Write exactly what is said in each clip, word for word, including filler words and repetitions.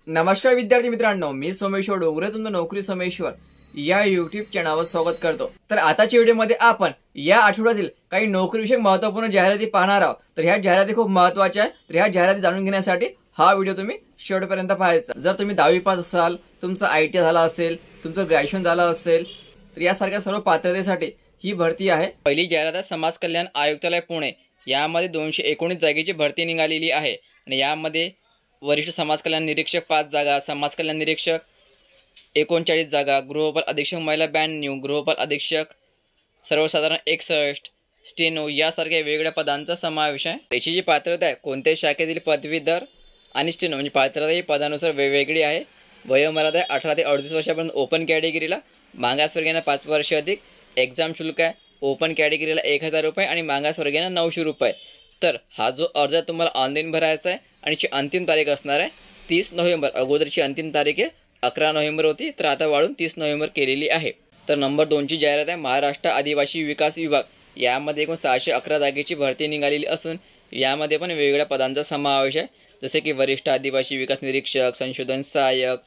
नमस्कार विद्यार्थी मित्रांनो, मी सोमेश्वर डोंगरे तुमचं नोकरी सोमेश्वर या युट्यूब चॅनलवर स्वागत करतो। तर आताच्या व्हिडिओमध्ये आपण या आठवड्यातील काही नोकरीविषयक महत्त्वपूर्ण जाहिराती पाहणार आहोत। तर ह्या जाहिराती खूप महत्त्वाच्या आहेत। तर ह्या जाहिराती जाणून घेण्यासाठी हा व्हिडिओ तुम्ही शेवटपर्यंत पाहायचा। जर तुम्ही दहावी पास असाल, तुमचं आय टी झाला असेल, तुमचं ग्रॅज्युएशन झालं असेल, तर यासारख्या सर्व पात्रतेसाठी ही भरती आहे। पहिली जाहिरात आहे समाज कल्याण आयुक्तालय पुणे। यामध्ये दोनशे एकोणीस जागेची भरती निघालेली आहे आणि यामध्ये वरिष्ठ समाज कल्याण निरीक्षक पाच जागा, समाज कल्याण निरीक्षक एकोणचाळीस जागा, गृहपाल अधीक्षक महिला ब्याण्णव, गृहपाल अधीक्षक सर्वसाधारण एकसष्ट, स्टेनो यासारख्या वेगवेगळ्या पदांचा समावेश आहे। याची जी पात्रता आहे कोणत्याही शाखेतील पदवीधर आणि स्टेनो म्हणजे पात्रता ही पदानुसार वेगवेगळी आहे। वयोमर्यादा आहे अठरा ते अडतीस वर्षापर्यंत ओपन कॅटेगरीला, मागासवर्गीयांना पाच वर्ष अधिक। एक्झाम शुल्क आहे ओपन कॅटेगरीला एक हजार रुपये आणि मागासवर्गीयांना नऊशे रुपये। तर हा जो अर्ज तुम्हाला ऑनलाईन भरायचा आहे आणि ची अंतिम तारीख असणार आहे तीस नोव्हेंबर। अगोदरची अंतिम तारीख आहे अकरा नोव्हेंबर होती, तर आता वाढून तीस नोव्हेंबर केलेली आहे। तर नंबर दोनची जाहिरात आहे महाराष्ट्र आदिवासी विकास विभाग। यामध्ये एकूण सहाशे अकरा जागेची भरती निघालेली असून यामध्ये पण वेगवेगळ्या पदांचा समावेश आहे, जसे की वरिष्ठ आदिवासी विकास निरीक्षक, संशोधन सहाय्यक,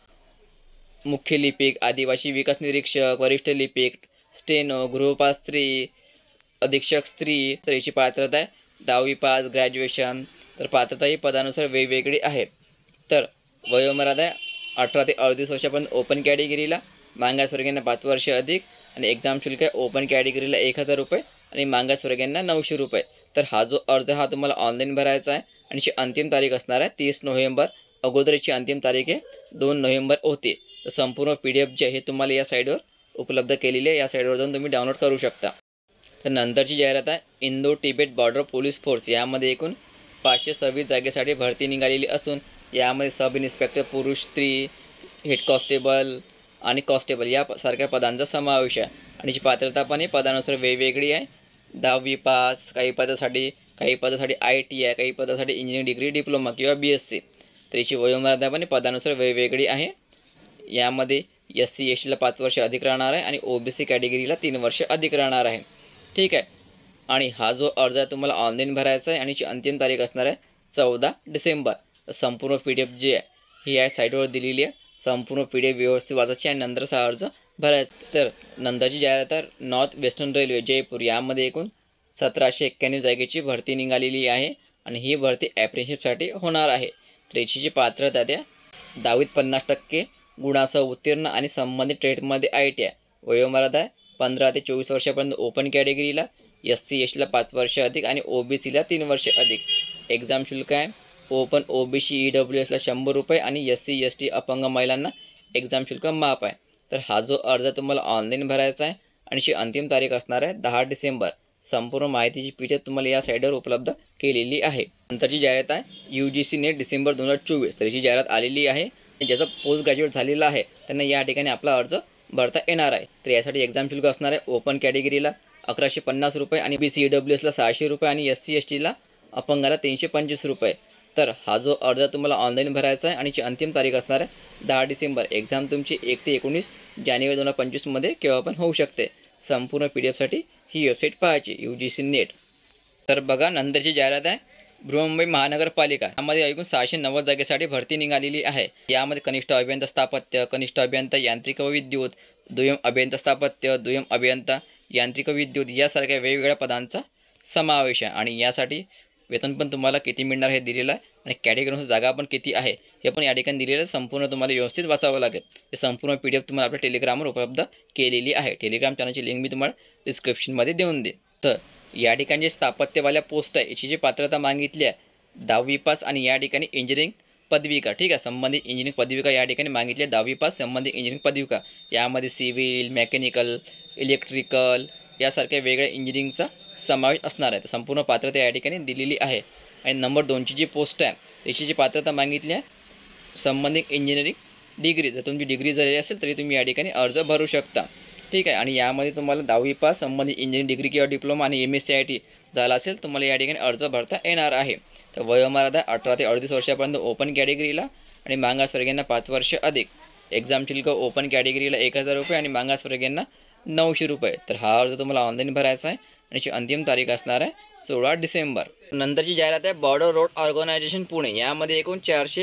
मुख्य लिपिक, आदिवासी विकास निरीक्षक, वरिष्ठ लिपिक, स्टेनो, गृहपाल स्त्री, अधीक्षक स्त्री। तर याची पात्रता आहे दहावी पास, ग्रॅज्युएशन। तर पात्रता ही पदानुसार वेगवेगळी आहे। तर वयोमर्यादा आहे अठरा ते अडतीस वर्षापर्यंत ओपन कॅटेगरीला, मागासवर्गीयांना पाच वर्ष अधिक आणि एक्झाम शुल्क आहे ओपन कॅटेगरीला एक हजार रुपये आणि मागासवर्गीयांना नऊशे रुपये। तर हा जो अर्ज हा तुम्हाला ऑनलाईन भरायचा आहे आणि ची अंतिम तारीख असणार आहे तीस नोव्हेंबर। अगोदरची अंतिम तारीख आहे दोन नोव्हेंबर होती। तर संपूर्ण पी डी एफ जे आहे तुम्हाला या साईडवर उपलब्ध केलेली आहे, या साईडवर जाऊन तुम्ही डाउनलोड करू शकता। तर नंतरची जाहिरात आहे इंदो तिबेट बॉर्डर पोलीस फोर्स। यामध्ये एकूण पाचशे सव्वीस जागेसाठी भरती निघालेली असून यामध्ये सब इन्स्पेक्टर पुरुष, स्त्री, हेड कॉन्स्टेबल आणि कॉन्स्टेबल या सारख्या पदांचा समावेश आहे आणि जी पात्रता पण पदानुसार वेगवेगळी आहे। दहावी पास, काही पदासाठी काही पदासाठी आय टी आहे, काही पदासाठी इंजिनिअरिंग डिग्री, डिप्लोमा किंवा बी एस सी। तर याची वयोमर्यादा पण पदानुसार वेगवेगळी आहे। यामध्ये एस सी एस टीला पाच वर्ष अधिक राहणार आहे आणि ओ बी सी कॅटेगरीला तीन वर्ष अधिक राहणार आहे। ठीक आहे, आणि हा जो अर्ज आहे तुम्हाला ऑनलाईन भरायचा आहे आणि ची अंतिम तारीख असणार आहे चौदा डिसेंबर। संपूर्ण पी डी एफ जी आहे ही या साईडवर दिलेली आहे। संपूर्ण पी डी एफ व्यवस्थित वाचायची आणि नंतरच हा अर्ज भरायचा। तर नंतरची जाहिरात आहे नॉर्थ वेस्टर्न रेल्वे जयपूर। यामध्ये एकूण सतराशे एक्क्याण्णव जागेची भरती निघालेली आहे आणि ही भरती ॲप्रेंटिसशिपसाठी होणार आहे। तर याची जी पात्रता त्या दहावीत पन्नास टक्के गुणासह उत्तीर्ण आणि संबंधित ट्रेडमध्ये आय टी आहे। वयोमर्यादा आहे पंधरा ते चोवीस वर्षापर्यंत ओपन कॅटेगरीला, एस सी एस टीला पाच वर्ष अधिक आणि ओ बी सीला तीन वर्ष अधिक। एक्झाम शुल्क आहे open O B C E W एसला शंभर रुपये आणि एस सी एस टी अपंग महिलांना एक्झाम शुल्क माफ आहे। तर हा जो अर्ज तुम्हाला ऑनलाईन भरायचा आहे आणि ची अंतिम तारीख असणार आहे दहा डिसेंबर। संपूर्ण माहितीची पी डी एफ तुम्हाला या साईडवर उपलब्ध केलेली आहे। नंतरची जाहिरात आहे U G C net December दोन हजार चोवीस। तर याची जाहिरात आलेली आहे। ज्याचं पोस्ट ग्रॅज्युएट झालेलं आहे त्यांना या ठिकाणी आपला अर्ज भरता येणार आहे। तर यासाठी एक्झाम शुल्क असणार आहे ओपन कॅटेगरीला अकराशे पन्नास रुपये आणि बी सी ई डब्ल्यू एसला सहाशे रुपये आणि एस सी एस टीला अपंगाला तीनशे पंचवीस रुपये। तर हा जो अर्ज तुम्हाला ऑनलाईन भरायचा आहे आणि ची अंतिम तारीख असणार आहे दहा डिसेंबर। एक्झाम तुमची एक ते एकोणीस जानेवारी दोन हजार पंचवीसमध्ये केव्हा पण होऊ शकते। संपूर्ण पी डी एफसाठी ही वेबसाईट पाहायची यू जी सी नेट। तर बघा नंतरची जाहिरात आहे बृहन्मुंबई महानगरपालिका। यामध्ये एकूण सहाशे नव्वद जागेसाठी भरती निघालेली आहे। यामध्ये कनिष्ठ अभियंता स्थापत्य, कनिष्ठ अभियंता यांत्रिक व विद्युत, दुय्यम अभियंता स्थापत्य, दुय्यम अभियंता यांत्रिक विद्युत यासारख्या वेगवेगळ्या पदांचा समावेश आहे आणि यासाठी वेतन पण तुम्हाला किती मिळणार हे दिलेलं आहे आणि कॅटेगरीनुसार जागा पण किती आहे हे पण या ठिकाणी दिलेलं आहे। संपूर्ण तुम्हाला व्यवस्थित वाचावं लागेल। हे संपूर्ण पी डी एफ तुम्हाला आपल्या टेलिग्रामवर उपलब्ध केलेली आहे। टेलिग्राम चॅनलची लिंक मी तुम्हाला डिस्क्रिप्शनमध्ये देऊन दे। तर या ठिकाणी जे स्थापत्यवाल्या पोस्ट आहे याची जी पात्रता मागितली आहे दहावी पास आणि या ठिकाणी इंजिनिअरिंग पदविका। ठीक आहे, संबंधित इंजिनिअरिंग पदविका या ठिकाणी मागितली आहे दहावी पास संबंधित इंजिनिअरिंग पदविका। यामध्ये सिव्हिल, मेकॅनिकल, इलेक्ट्रिकल यासारख्या वेगळ्या इंजिनिअरिंगचा समावेश असणार आहे। तर संपूर्ण पात्रता या ठिकाणी दिलेली आहे। आणि नंबर दोनची जी पोस्ट आहे त्याची जी पात्रता मागितली आहे संबंधित इंजिनिअरिंग डिग्री। जर तुमची डिग्री झालेली असेल तरी तुम्ही या ठिकाणी अर्ज भरू शकता। ठीक आहे, आणि यामध्ये तुम्हाला दहावी पास संबंधित इंजिनिअरिंग डिग्री किंवा डिप्लोमा आणि M S C I T झाला असेल तुम्हाला या ठिकाणी अर्ज भरता येणार आहे। तर वयोमर्यादा अठरा ते अडतीस वर्षापर्यंत ओपन कॅटेगरीला आणि मागासवर्गीयांना पाच वर्ष अधिक। एक्झाम शुल्क ओपन कॅटेगरीला एक हजार रुपये आणि मागासवर्गीयांना नऊशे रुपये। तर हा अर्ज तुम्हाला ऑनलाईन भरायचा आहे आणि ची अंतिम तारीख असणार आहे सोळा डिसेंबर। नंतरची जाहिरात आहे बॉर्डर रोड ऑर्गनायझेशन पुणे। यामध्ये एकूण चारशे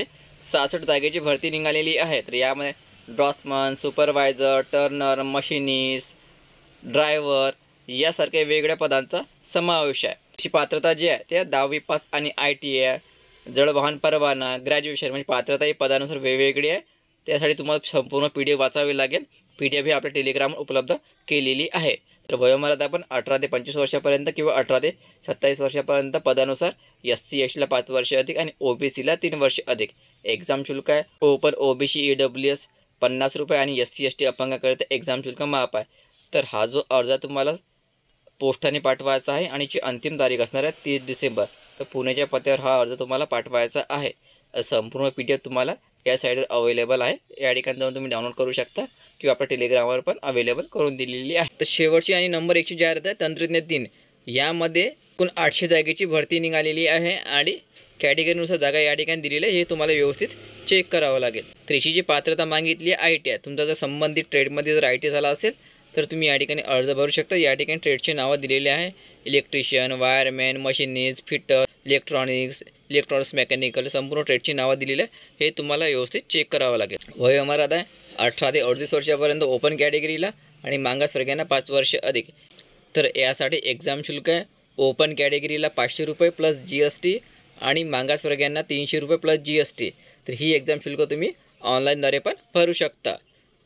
सहासष्ट जागेची भरती निघालेली आहे। तर यामध्ये draughtsman, supervisor, turner, machinist, driver यासारख्या वेगवेगळ्या पदांचा समावेश आहे। अशी पात्रता जी आहे ते दहावी पास आणि आय टी आय, जड वाहन परवाना, ग्रॅज्युएशन म्हणजे पात्रता ही पदानुसार वेगवेगळी आहे। त्यासाठी तुम्हाला संपूर्ण पी डी एफ वाचावी लागेल। पी डी एफ ही आपल्या टेलिग्रामवर उपलब्ध केलेली आहे। तर वयोमर्यादा आपण अठरा ते पंचवीस वर्षापर्यंत किंवा अठरा ते सत्तावीस वर्षापर्यंत पदानुसार एस सी एस टीला पाच वर्ष अधिक आणि ओबीसीला तीन वर्ष अधिक। एक्झाम शुल्क आहे open OBC E W S पन्नास रुपये आणि एस सी एस टी अपंगाकरिता एक्झाम शुल्क माफ आहे। तर हा जो अर्ज तुम्हाला पोस्टाने पाठवायचा आहे आणि ची अंतिम तारीख असणार आहे तीस डिसेंबर। तर पुण्याच्या पत्त्यावर हा अर्ज तुम्हाला पाठवायचा आहे। संपूर्ण पी डी एफ तुम्हाला या साईडवर अवेलेबल आहे। या ठिकाणी जाऊन तुम्ही डाउनलोड करू शकता किंवा आपल्या टेलिग्रामवर पण अवेलेबल करून दिलेली आहे। तर शेवटची आणि नंबर एकची जाहिरात आहे तंत्रज्ञ तीन। यामध्ये एकूण आठशे जागेची भरती निघालेली आहे आणि कॅटेगरीनुसार जागा या ठिकाणी दिलेली आहे। हे तुम्हाला व्यवस्थित चेक करावं लागेल। तर याची जी पात्रता मागितली आहे आय टी आहे। तुमचा जर संबंधित ट्रेडमध्ये जर आय टी झाला असेल तर तुम्ही या ठिकाणी अर्ज भरू शकता। या ठिकाणी ट्रेडचे नावं दिलेले आहे electrician, wireman, machinist, fitter, electronics, electronics mechanical संपूर्ण ट्रेडची नावं दिलेली आहे। हे तुम्हाला व्यवस्थित चेक करावं लागेल। वयोमर्यादा आहे अठरा ते अडतीस वर्षापर्यंत ओपन कॅटेगरीला आणि मागासवर्गीयांना पाच वर्ष अधिक। तर यासाठी एक्झाम शुल्क आहे ओपन कॅटेगरीला पाचशे रुपये प्लस जी एस टी आणि मागासवर्गीयांना तीनशे रुपये प्लस जी एस टी। तर ही एक्झाम शुल्क तुम्ही ऑनलाईनद्वारे पण भरू शकता।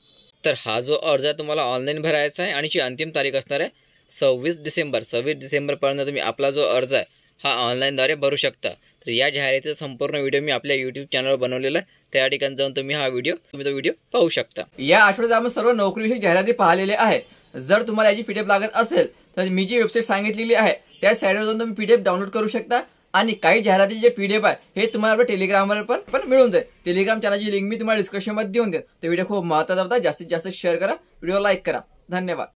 तर हा जो अर्ज आहे तुम्हाला ऑनलाईन भरायचा आहे आणि ची अंतिम तारीख असणार आहे सव्वीस डिसेंबर। सव्वीस डिसेंबरपर्यंत तुम्ही आपला जो अर्ज आहे हा ऑनलाईनद्वारे भरू शकता। तर या जाहिरातीचा संपूर्ण व्हिडिओ मी आपल्या यूट्यूब चॅनलवर बनवलेला आहे। त्या ठिकाणी जाऊन तुम्ही हा व्हिडिओ तुम्ही तो व्हिडिओ पाहू शकता। या आठवड्यात आपण सर्व नोकरीविषयक जाहिराती पाहिलेल्या आहेत। जर तुम्हाला याची पीडीएफ लागत असेल तर मी जी वेबसाईट सांगितलेली आहे त्या साईटवर जाऊन तुम्ही पीडीएफ डाउनलोड करू शकता आणि काही जाहिरातीचे जे पीडीएफ आहे हे तुम्हाला आपल्या टेलिग्रामवर पण पण मिळून जाईल। टेलिग्राम चॅनलची लिंक मी तुम्हाला डिस्क्रिप्शनमध्ये देऊन देईन। तो व्हिडिओ खूप महत्त्वाचा होता। जास्तीत जास्त शेअर करा, व्हिडिओ लाईक करा। धन्यवाद।